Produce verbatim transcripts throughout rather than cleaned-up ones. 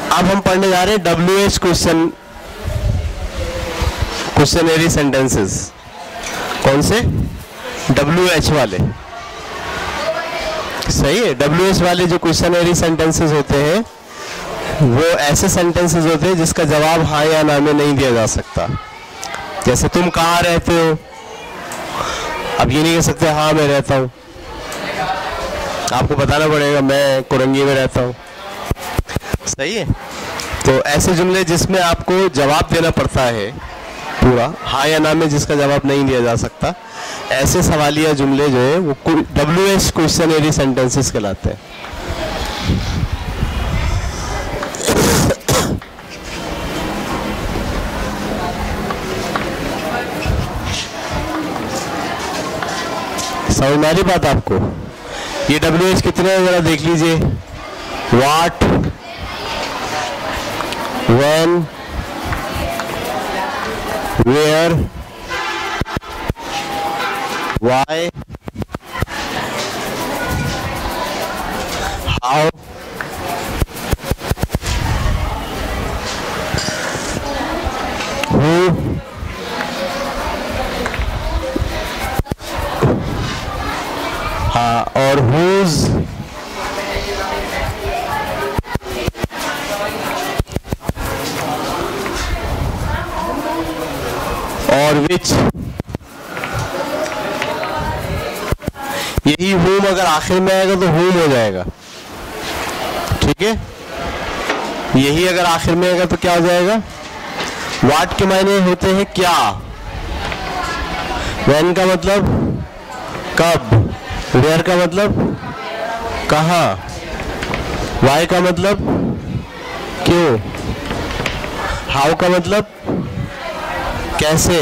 अब हम पढ़ने जा रहे हैं W H question questionary sentences. कौन से? डब्ल्यू एच वाले। सही है। डब्ल्यू एच वाले जो क्वेश्चनरी सेंटेंसेस होते हैं वो ऐसे सेंटेंसेस होते हैं जिसका जवाब हाँ या ना में नहीं दिया जा सकता। जैसे तुम कहाँ रहते हो, अब ये नहीं कह सकते हाँ मैं रहता हूँ, आपको बताना पड़ेगा मैं कोरंगी में रहता हूँ। सही है। तो ऐसे जुमले जिसमें आपको जवाब देना पड़ता है पूरा हाँ या ना में, जिसका जवाब नहीं दिया जा सकता, ऐसे सवालिया जुमले जो है वो डब्ल्यू एच क्वेश्चनरी सेंटेंसेस कहलाते हैं। समझ में आ रही बात आपको? ये डब्ल्यू एच कितने हैं जरा देख लीजिए। What, when, where, why, how, who, हाँ, और whose, और which। यही whom अगर आखिर में आएगा तो whom हो जाएगा, ठीक है। यही अगर आखिर में आएगा तो क्या हो जाएगा? what के मायने होते हैं क्या, when का मतलब कब, वेयर का मतलब कहाँ, वाई का मतलब क्यों, हाउ का मतलब कैसे,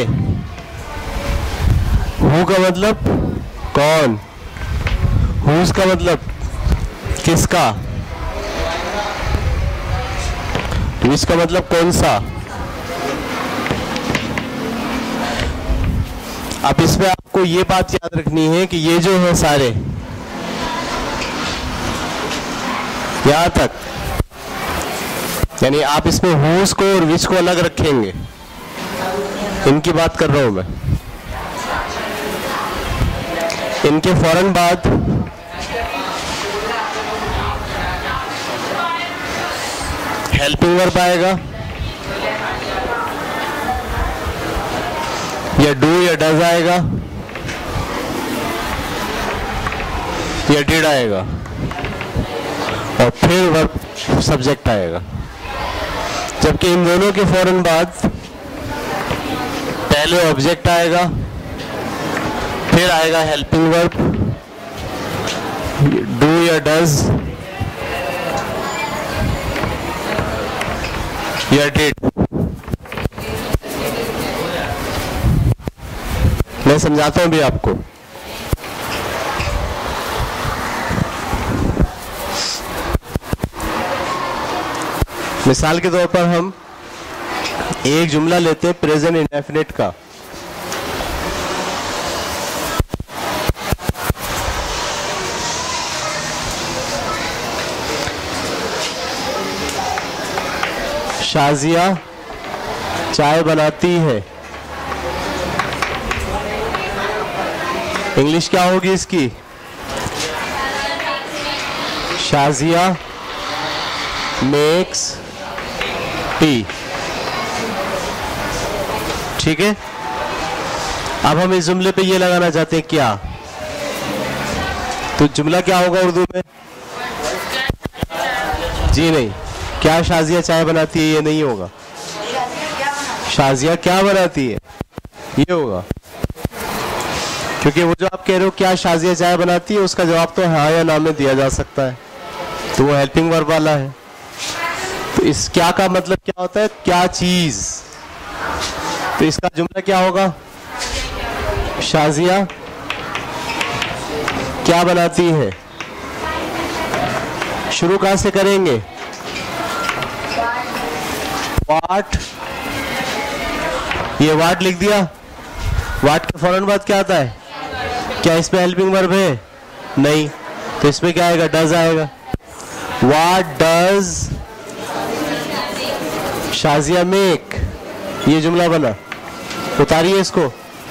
हु का मतलब कौन, हुज का मतलब किसका, विच का मतलब कौन सा। अब इसमें आपको ये बात याद रखनी है कि ये जो है सारे यहां तक, यानी आप इसमें हुज को और विच को अलग रखेंगे, इनकी बात कर रहा हूं मैं। इनके फौरन बाद हेल्पिंग वर्ब आएगा, या डू या डज आएगा, या डिड आएगा, और फिर वर्ब सब्जेक्ट आएगा। जबकि इन दोनों के फौरन बाद पहले ऑब्जेक्ट आएगा, फिर आएगा हेल्पिंग वर्ब, डू या डज या डिड। मैं समझाता हूं भी आपको। मिसाल के तौर पर हम एक जुमला लेते हैं प्रेजेंट इंडेफिनिट का। शाजिया चाय बनाती है। इंग्लिश क्या होगी इसकी? Shazia makes tea. ठीक है। अब हम इस जुमले पे ये लगाना चाहते हैं क्या, तो जुमला क्या होगा उर्दू में? जी नहीं, क्या शाजिया चाय बनाती है ये नहीं होगा, शाजिया क्या बनाती है ये होगा। क्योंकि वो जो आप कह रहे हो क्या शाजिया चाय बनाती है, उसका जवाब तो हाँ या ना में दिया जा सकता है, तो वो हेल्पिंग वर्ब वाला है। तो इस क्या का मतलब क्या होता है? क्या चीज। तो इसका जुमला क्या होगा? शाजिया क्या बनाती है। शुरू कहां से करेंगे? वाट। ये वाट लिख दिया, वाट के फौरन बाद क्या आता है? क्या इसमें हेल्पिंग वर्ब है? नहीं, तो इसमें क्या आएगा? डज आएगा। वाट डज शाजिया मेक, ये जुमला बना, उतारिए इसको।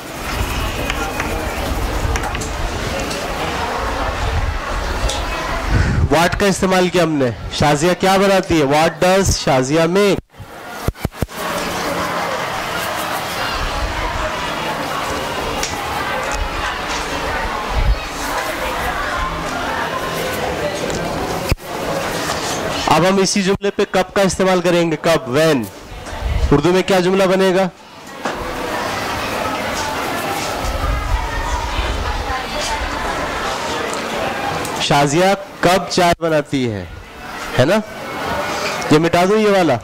व्हाट का इस्तेमाल किया हमने, शाजिया क्या बनाती है, व्हाट डज शाजिया मेक। अब हम इसी जुमले पे कब का इस्तेमाल करेंगे, कब, व्हेन। उर्दू में क्या जुमला बनेगा, शाजिया कब चाय बनाती है, है ना। ये मिटा दो ये वाला।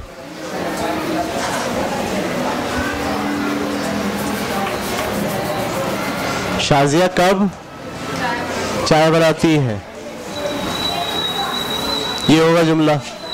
शाजिया कब चाय बनाती है, ये होगा जुमला।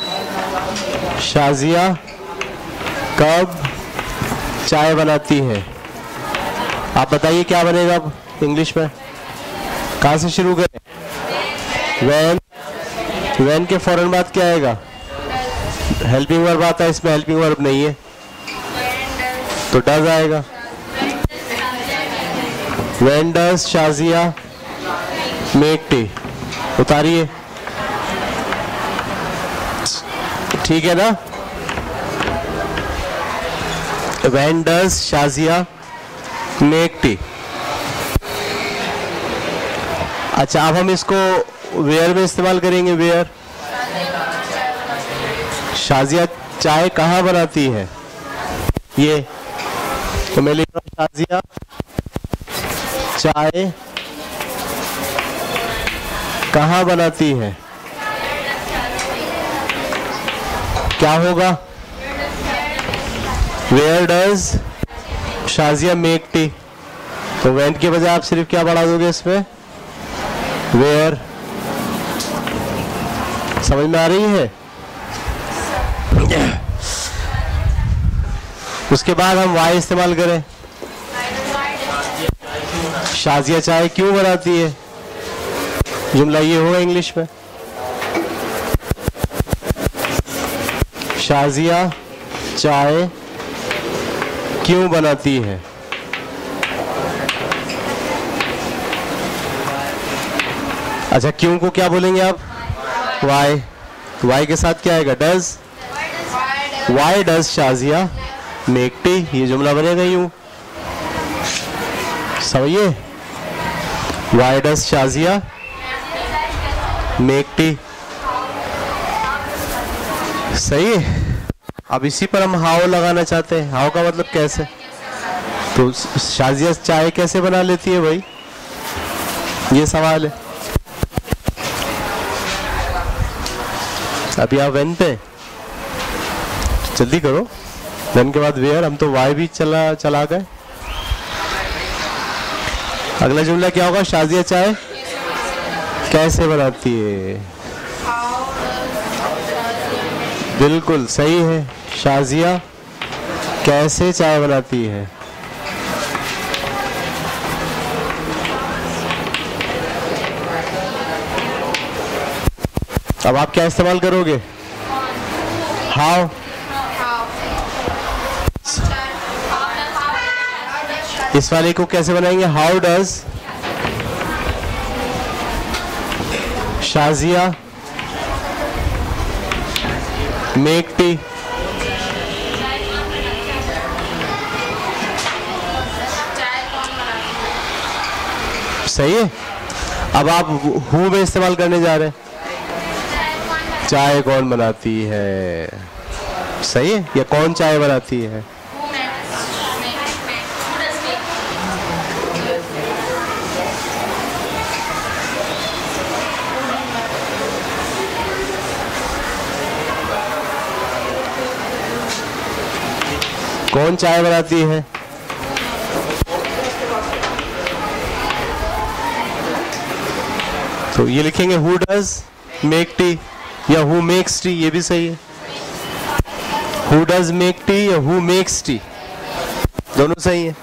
शाजिया कब चाय बनाती है। आप बताइए क्या बनेगा अब इंग्लिश में, कहां से शुरू करें। वैन, वैन के फौरन बाद क्या आएगा, हेल्पिंग वर्ब आता है, इसमें हेल्पिंग वर्ब नहीं है तो डज आएगा। When does Shazia make tea, उतारिए, ठीक है ना। When does Shazia make tea. अच्छा, अब हम इसको वेयर में इस्तेमाल करेंगे। वेयर, शाजिया चाय कहाँ बनाती है, ये तो मैं लिख रहा हूँ शाजिया चाय कहाँ बनाती है, क्या होगा, where does Shazia make tea. तो वेन के बजाय आप सिर्फ क्या बढ़ा दोगे इसमें, वेयर। समझ में आ रही है। उसके बाद हम वाई इस्तेमाल करें, शाजिया चाय क्यों बनाती है, जुमला ये होगा इंग्लिश में, शाजिया चाय क्यों बनाती है। अच्छा, क्यों को क्या बोलेंगे आप, वाई। वाई के साथ क्या आएगा, does. Why does Shazia make tea, ये जुमला बनेगा यूं, समझिए। Why does Shazia make tea, सही है। अब इसी पर हम हाउ लगाना चाहते हैं। हाउ का मतलब कैसे, तो शाजिया चाय कैसे बना लेती है भाई, ये सवाल है। अभी आप वेन पे जल्दी करो, वेन के बाद वेयर, हम तो वाई भी चला चला गए। अगला जुमला क्या होगा, शाजिया चाय कैसे बनाती है, बिल्कुल सही है, शाजिया कैसे चाय बनाती है। अब आप क्या इस्तेमाल करोगे, हाउ। इस वाले को कैसे बनाएंगे, how does Shazia make tea. सही है। अब आप हु में इस्तेमाल करने जा रहे हैं, चाय कौन बनाती है, सही है, या कौन चाय बनाती है। कौन चाय बनाती है, तो ये लिखेंगे हु डज मेक टी या हु मेक्स टी, ये भी सही है। हु डज मेक टी या हु मेक्स टी, दोनों सही है,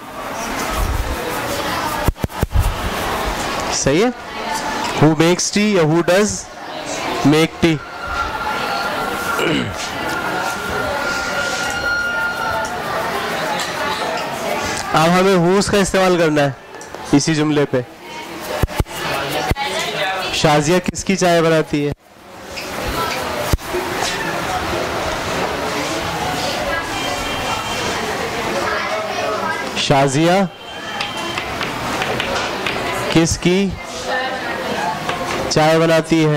सही है। हु मेक्स टी या हु डज मेक टी। अब हमें हुज का इस्तेमाल करना है इसी जुमले पे। शाजिया किसकी चाय बनाती है? शाजिया किसकी चाय बनाती है?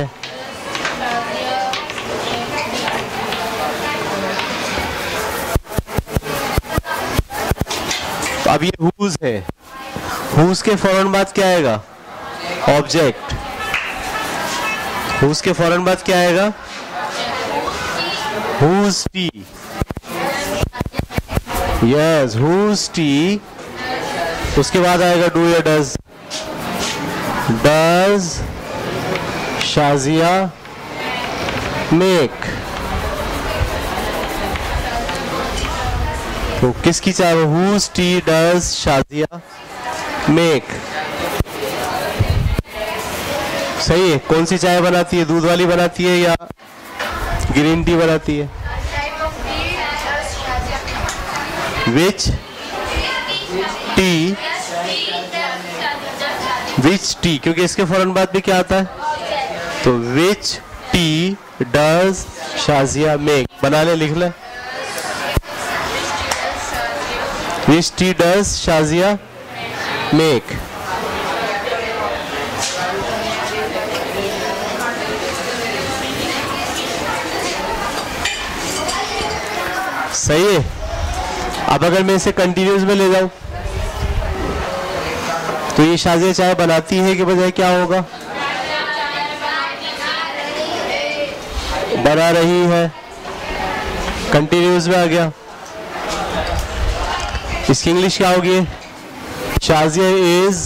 तो अब ये हुज है, हुज के फौरन बाद क्या आएगा? ऑब्जेक्ट। हुज के फौरन बाद क्या आएगा? Whose tea. Yes, whose tea. उसके बाद आएगा डू या डज। Does Shazia make? तो किसकी चाय? Whose tea does Shazia make? सही है। कौन सी चाय बनाती है? दूध वाली बनाती है या ग्रीन टी बनाती है? Which tea? विच टी, क्योंकि इसके फौरन बाद भी क्या आता है? तो which tea does Shazia make? बना ले, लिख ले। Which tea does Shazia make? सही है। अब अगर मैं इसे कंटिन्यूस में ले जाऊं तो ये शाजिया चाय बनाती है के बजाय क्या होगा? बना रही है। कंटिन्यूस में आ गया। इसकी इंग्लिश क्या होगी? Shazia is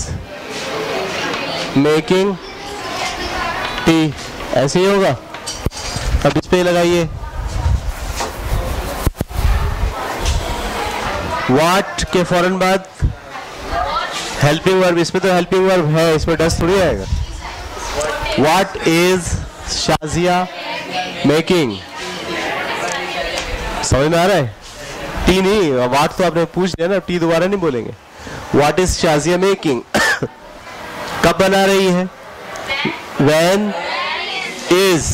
making tea. ऐसे ही होगा। अब इस पे लगाइए व्हाट के फौरन बाद हेल्पिंग वर्ब। इसमें तो हेल्पिंग वर्ब है, इसमें डस थोड़ी आएगा। What is Shazia making? समझ में आ रहा है? टी नहीं, व्हाट तो आपने पूछ लिया ना, टी दोबारा नहीं बोलेंगे। What is Shazia making? कब बना रही है? When is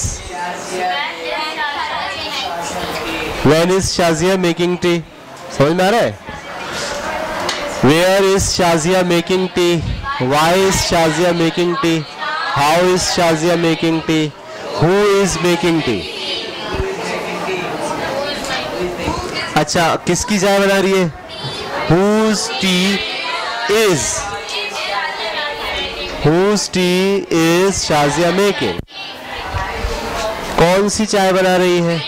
when is Shazia making tea? समझ में आ रहा है? Where is Shazia making tea? Why is Shazia making tea? How is Shazia making tea? Who is making tea? अच्छा, किसकी चाय बना रही है? Whose tea is? Whose tea is Shazia making? कौन सी चाय बना रही है?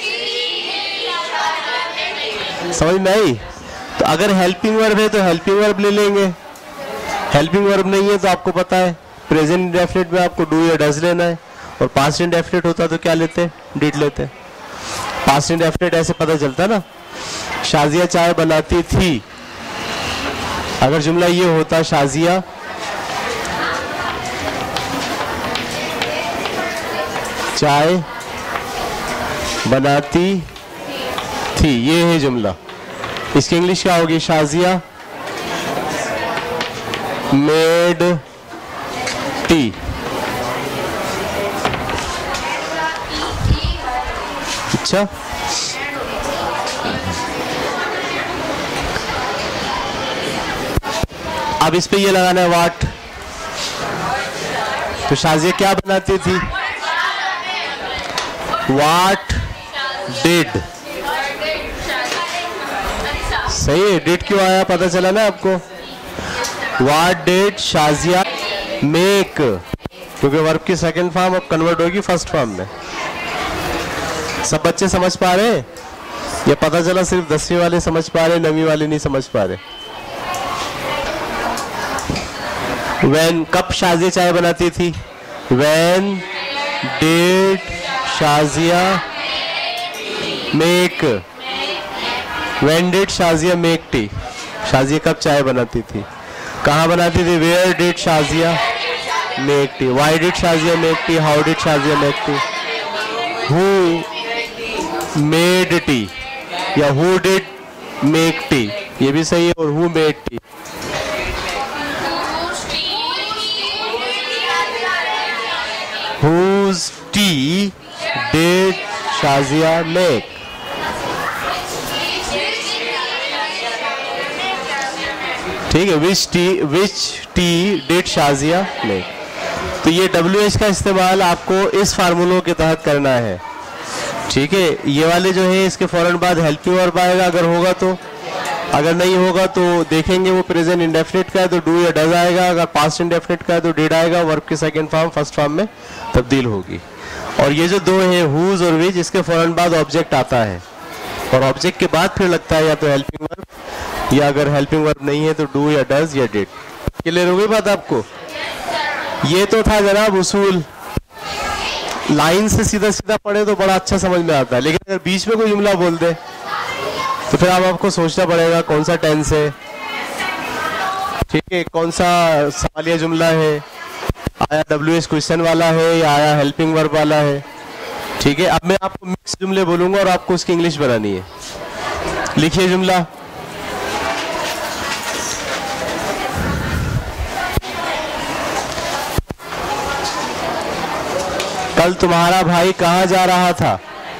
समझ में आई? तो अगर हेल्पिंग वर्ब है तो हेल्पिंग वर्ब ले लेंगे। हेल्पिंग वर्ब नहीं है तो आपको पता है प्रेजेंट इंडेफिनिट में आपको डू या डज लेना है, और पास्ट इंडेफिनिट होता तो क्या लेते? डिड लेते। पास्ट इंडेफिनिट ऐसे पता चलता ना, शाजिया चाय बनाती थी। अगर जुमला ये होता शाजिया चाय बनाती थी, ये है जुमला। इसकी इंग्लिश क्या होगी? Shazia made tea. अच्छा, अब इस पे ये लगाना है व्हाट। तो शाजिया क्या बनाती थी? What did. सही है। डिड क्यों आया पता चला ना आपको? व्हाट डिड शाजिया मेक, क्योंकि वर्ब की सेकंड फॉर्म अब कन्वर्ट होगी फर्स्ट फॉर्म में। सब बच्चे समझ पा रहे हैं? ये पता चला सिर्फ दसवीं वाले समझ पा रहे, नवीं वाले नहीं समझ पा रहे। व्हेन, कब शाजिया चाय बनाती थी? When did Shazia make? When did Shazia make tea? Shazia कब चाय बनाती थी? कहाँ बनाती थी? Where did Shazia make tea? Why did Shazia make tea? How did Shazia make tea? Who made tea या हु डिड मेक टी, ये भी सही है, और who made tea Shazia make. ठीक है, which tea which tea did Shazia make. तो ये डब्ल्यू एच का इस्तेमाल आपको इस फार्मूलों के तहत करना है। ठीक है, ये वाले जो है इसके फौरन बाद हेल्पिंग वर्ब आएगा अगर होगा तो, अगर नहीं होगा तो देखेंगे वो प्रेजेंट इंडेफिनिट का है तो डू या डज आएगा, अगर पास्ट इंडेफिनिट का है तो डिड आएगा, वर्ब की सेकंड फॉर्म फर्स्ट फॉर्म में तब्दील होगी। और ये जो दो है हुज और विच, इसके फौरन बाद ऑब्जेक्ट आता है और ऑब्जेक्ट के बाद फिर लगता है या तो हेल्पिंग वर्ब या अगर हेल्पिंग वर्ब नहीं है तो डू या डज या डिड। क्लियर हो गई बात आपको? ये तो था जनाब उसूल, लाइन से सीधा सीधा पढ़े तो बड़ा अच्छा समझ में आता है, लेकिन अगर बीच में कोई जुमला बोल दे तो फिर आप आपको सोचना पड़ेगा कौन सा टेंस है। ठीक है, कौन सा सवालिया जुमला है, आया डब्ल्यू एच क्वेश्चन वाला है या आया हेल्पिंग वर्ब वाला है। ठीक है, अब मैं आपको मिक्स जुमले बोलूंगा और आपको उसकी इंग्लिश बनानी है। लिखिए जुमला, कल तुम्हारा भाई कहाँ जा रहा था?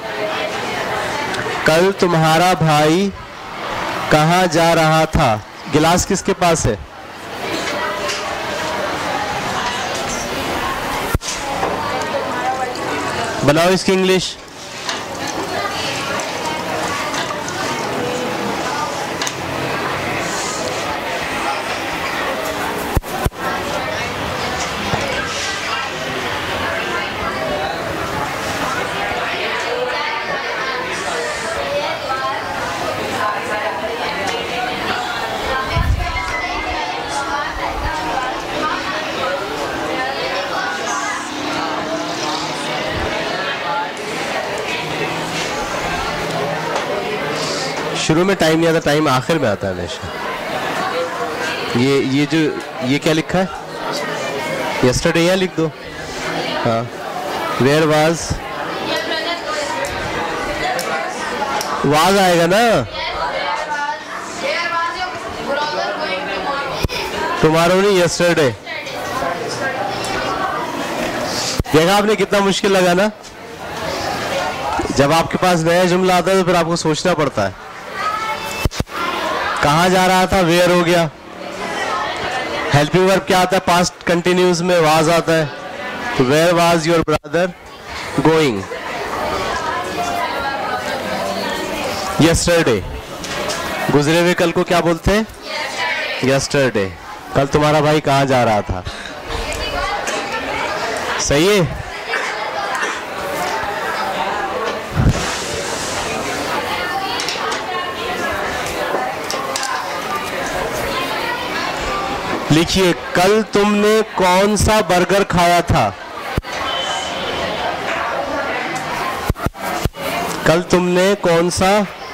कल तुम्हारा भाई कहाँ जा रहा था? गिलास किसके पास है? बनाओ इसकी इंग्लिश। शुरू में टाइम नहीं आता, टाइम आखिर में आता है हमेशा। ये ये जो ये क्या लिखा है? यस्टरडे यहाँ लिख दो। हाँ, वेयर वाज, वाज आएगा ना। टुमारो नहीं, यस्टरडे। देखा आपने कितना मुश्किल लगा ना? जब आपके पास नया जुमला आता है तो फिर आपको सोचना पड़ता है। कहाँ जा रहा था, वेयर हो गया। हेल्पिंग वर्ब क्या आता है? पास्ट कंटिन्यूस में वाज आता है, तो where was your brother going? Yesterday, गुजरे हुए कल को क्या बोलते हैं? यस्टरडे। कल तुम्हारा भाई कहाँ जा रहा था? सही है। लिखिए, कल तुमने कौन सा बर्गर खाया था? कल तुमने कौन सा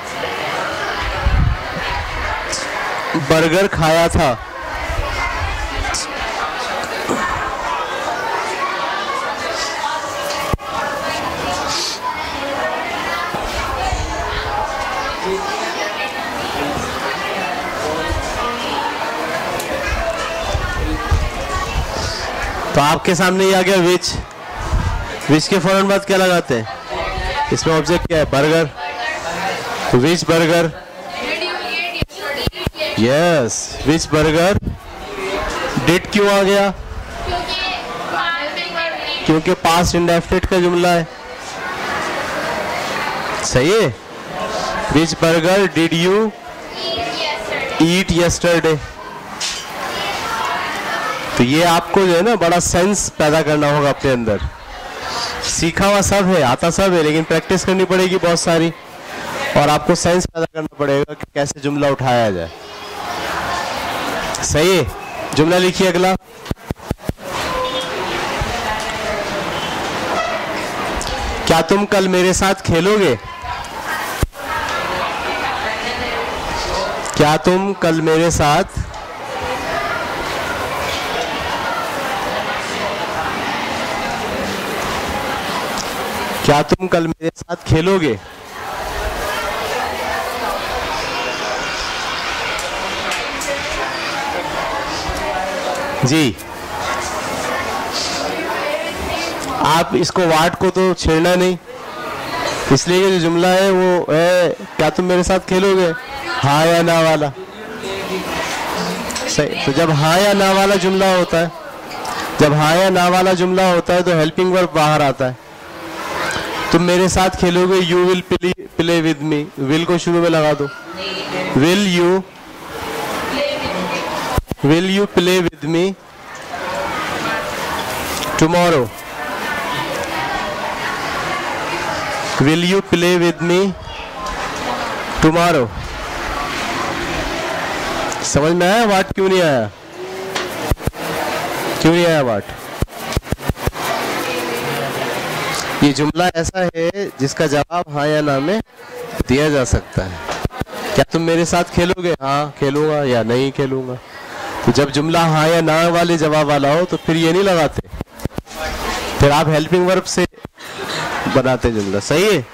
बर्गर खाया था? तो आपके सामने ही आ गया विच। विच के फौरन बाद क्या लगाते हैं? इसमें ऑब्जेक्ट क्या है? Burger. Which burger? Yes, which burger. Did क्यों आ गया? क्योंकि पास्ट इंडेफिनिट का जुमला है। सही है। Which burger did you eat yesterday? तो ये आपको जो है ना बड़ा सेंस पैदा करना होगा अपने अंदर। सीखा हुआ सब है, आता सब है, लेकिन प्रैक्टिस करनी पड़ेगी बहुत सारी, और आपको सेंस पैदा करना पड़ेगा कि कैसे जुमला उठाया जाए। सही है। जुमला लिखिए अगला। क्या तुम कल मेरे साथ खेलोगे? क्या तुम कल मेरे साथ क्या तुम कल मेरे साथ खेलोगे? जी, आप इसको वाट को तो छेड़ना नहीं, इसलिए कि जो जुमला है वो है क्या तुम मेरे साथ खेलोगे, हाँ या ना वाला। सही। तो जब हाँ या ना वाला जुमला होता है, जब हाँ या ना वाला जुमला होता है तो हेल्पिंग वर्ब बाहर आता है। तुम मेरे साथ खेलोगे, you will play play with me, will को शुरू में लगा दो। Will you will you play with me tomorrow, will you play with me tomorrow. समझ में आया वाट क्यों नहीं आया, क्यों नहीं आया वाट? ये जुमला ऐसा है जिसका जवाब हाँ या ना में दिया जा सकता है। क्या तुम मेरे साथ खेलोगे, हाँ खेलूंगा या नहीं खेलूंगा। तो जब जुमला हाँ या ना वाले जवाब वाला हो तो फिर ये नहीं लगाते, फिर आप हेल्पिंग वर्ब से बनाते जुमला। सही है।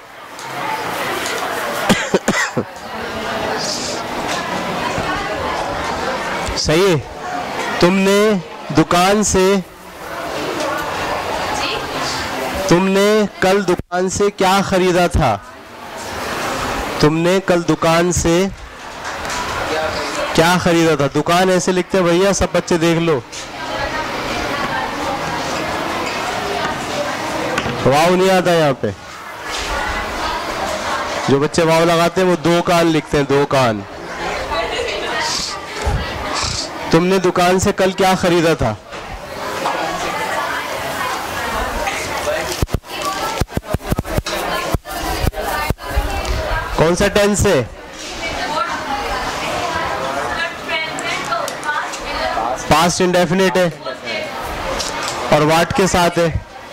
सही है। तुमने दुकान से तुमने कल दुकान से क्या खरीदा था, तुमने कल दुकान से क्या खरीदा था। दुकान ऐसे लिखते हैं भैया, सब बच्चे देख लो। वाव नहीं आता यहाँ पे, जो बच्चे वाव लगाते हैं वो दो कान लिखते हैं, दो कान। तुमने दुकान से कल क्या खरीदा था। कौन सा टेंस है? पास्ट इंडेफिनिट है और वाट के साथ है,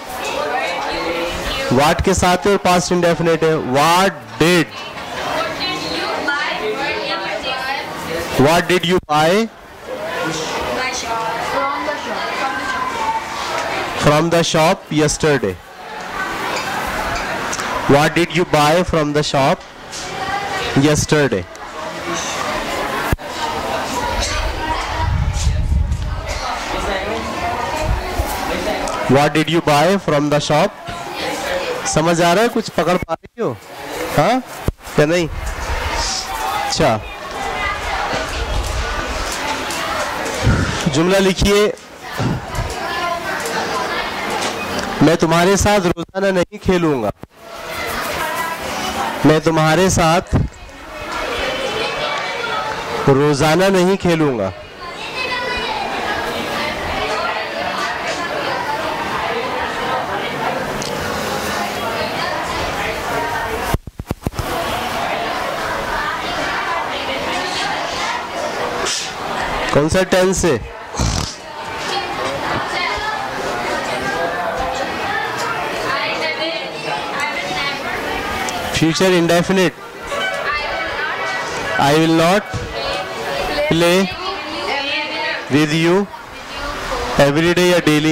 वाट के साथ है और पास्ट इंडेफिनिट है। What did what did you buy from the shop yesterday? What did you buy from the shop yesterday? What did you buy from the shop? समझ आ रहा है, कुछ पकड़ पा रही हो, हाँ या नहीं? अच्छा, जुमला लिखिए। मैं तुम्हारे साथ रोजाना नहीं खेलूंगा, मैं तुम्हारे साथ रोजाना नहीं खेलूंगा। कौन सा टेंस है? Future indefinite. I will not play with you every day या daily.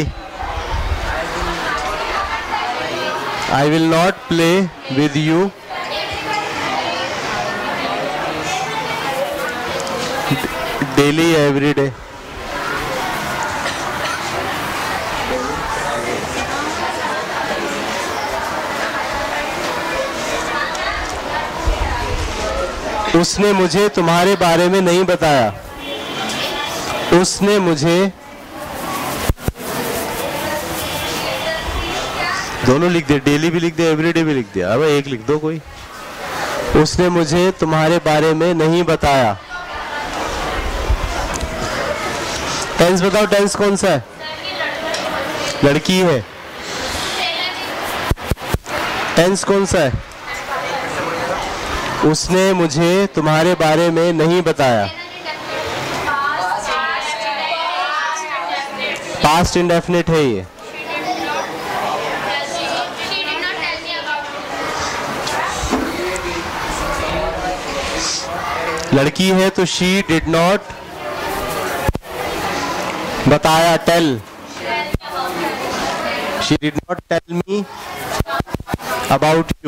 I will not play with you daily या एवरी डे। उसने मुझे तुम्हारे बारे में नहीं बताया, उसने मुझे, दोनों लिख दे, डेली भी लिख दे, एवरीडे भी लिख दिया। अब एक लिख दो कोई। उसने मुझे तुम्हारे बारे में नहीं बताया। टेंस बताओ, टेंस कौन सा है? लड़की है। टेंस कौन सा है? उसने मुझे तुम्हारे बारे में नहीं बताया। पास्ट इंडेफिनिट है ये। लड़की है तो शी डिड नॉट बताया, tell. She did not tell me about you.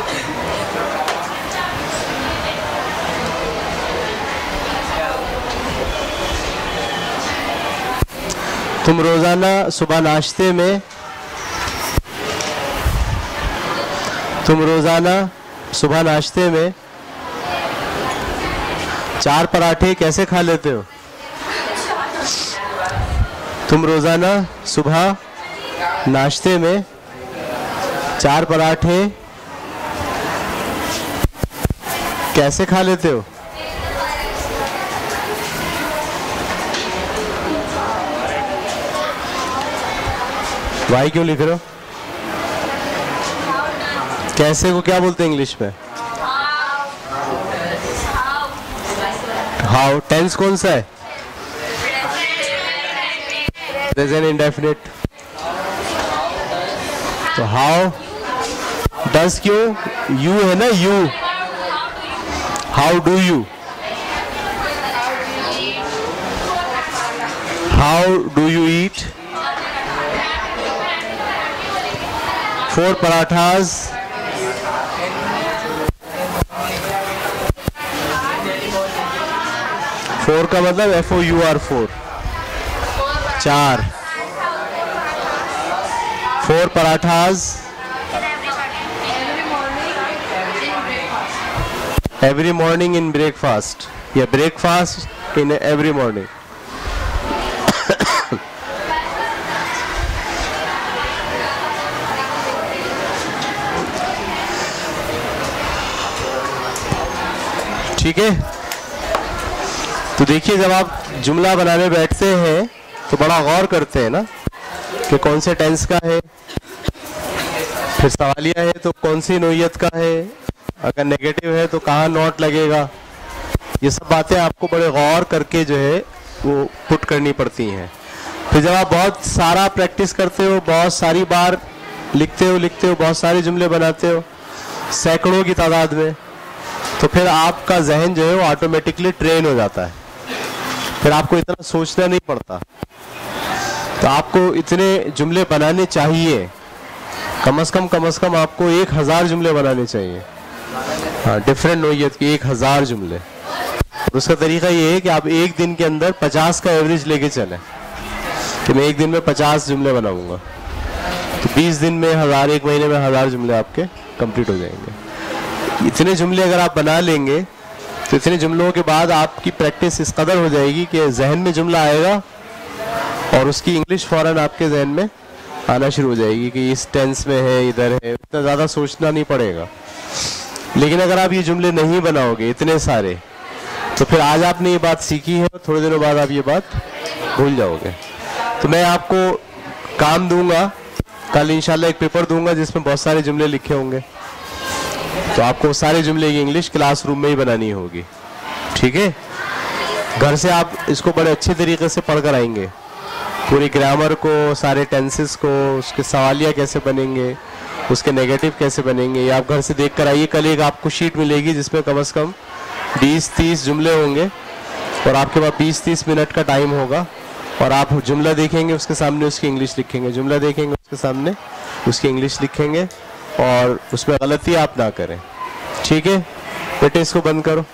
तुम रोजाना सुबह नाश्ते में तुम रोजाना सुबह नाश्ते में चार पराठे कैसे खा लेते हो? तुम रोजाना सुबह नाश्ते में चार पराठे कैसे खा लेते हो? वाई क्यों लिख रहे हो? कैसे को क्या बोलते हैं इंग्लिश में? हाउ। टेंस कौन सा है? Present indefinite. तो हाउ डस क्यों? यू है ना, you. How do you? How do you eat? Four parathas four का मतलब F O U R four, चार। Four parathas every morning in breakfast, या ब्रेकफास्ट इन एवरी मॉर्निंग। ठीक है। तो देखिए, जब आप जुमला बनाने बैठते हैं तो बड़ा गौर करते हैं ना कि कौन से टेंस का है, फिर सवालिया है तो कौन सी नोयत का है, अगर नेगेटिव है तो कहाँ नॉट लगेगा। ये सब बातें आपको बड़े गौर करके जो है वो पुट करनी पड़ती हैं। फिर जब आप बहुत सारा प्रैक्टिस करते हो, बहुत सारी बार लिखते हो लिखते हो बहुत सारे जुमले बनाते हो सैकड़ों की तादाद में, तो फिर आपका जहन जो है वो ऑटोमेटिकली ट्रेन हो जाता है। फिर आपको इतना सोचना नहीं पड़ता। तो आपको इतने जुमले बनाने चाहिए, कम से कम कम से कम आपको एक हजार जुमले बनाने चाहिए। हाँ, डिफरेंट नोयत के एक हजार जुमले। और उसका तरीका ये है कि आप एक दिन के अंदर पचास का एवरेज लेके चलें कि मैं एक दिन में पचास जुमले बनाऊंगा, तो बीस दिन में हजार, एक महीने में हजार जुमले आपके कंप्लीट हो जाएंगे। इतने जुमले अगर आप बना लेंगे तो इतने जुमलों के बाद आपकी प्रैक्टिस इस कदर हो जाएगी कि जहन में जुमला आएगा और उसकी इंग्लिश फौरन आपके जहन में आना शुरू हो जाएगी कि इस टेंस में है, इधर है, इतना ज़्यादा सोचना नहीं पड़ेगा। लेकिन अगर आप ये जुमले नहीं बनाओगे इतने सारे, तो फिर आज आपने ये बात सीखी है, थोड़े दिनों बाद आप ये बात भूल जाओगे। तो मैं आपको काम दूंगा, कल इंशाल्लाह एक पेपर दूंगा जिसमें बहुत सारे जुमले लिखे होंगे, तो आपको सारे जुमले की इंग्लिश क्लासरूम में ही बनानी होगी। ठीक है। घर से आप इसको बड़े अच्छे तरीके से पढ़ कर आएंगे, पूरी ग्रामर को, सारे टेंसेस को, उसके सवालिया कैसे बनेंगे, उसके नेगेटिव कैसे बनेंगे, ये आप घर से देख कर आइए। कल एक आपको शीट मिलेगी जिसमें कम से कम बीस तीस जुमले होंगे और आपके पास बीस तीस मिनट का टाइम होगा, और आप जुमला देखेंगे, उसके सामने उसकी इंग्लिश लिखेंगे, जुमला देखेंगे, उसके सामने उसकी इंग्लिश लिखेंगे, और उसमें गलती आप ना करें। ठीक है बेटे, इसको बंद करो।